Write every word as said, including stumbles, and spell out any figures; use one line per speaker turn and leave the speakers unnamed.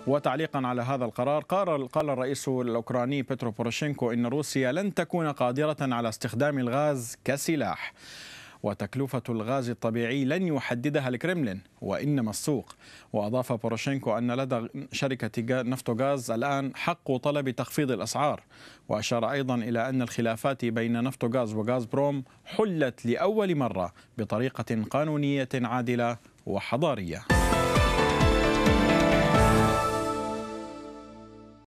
وتعليقا على هذا القرار قال قال الرئيس الأوكراني بيترو بوروشينكو إن روسيا لن تكون قادرة على استخدام الغاز كسلاح، وتكلفة الغاز الطبيعي لن يحددها الكرملين وإنما السوق. وأضاف بوروشينكو أن لدى شركة نفطغاز الآن حق طلب تخفيض الأسعار، وأشار أيضا إلى أن الخلافات بين نفطغاز وغاز بروم حلت لأول مرة بطريقة قانونية عادلة وحضارية.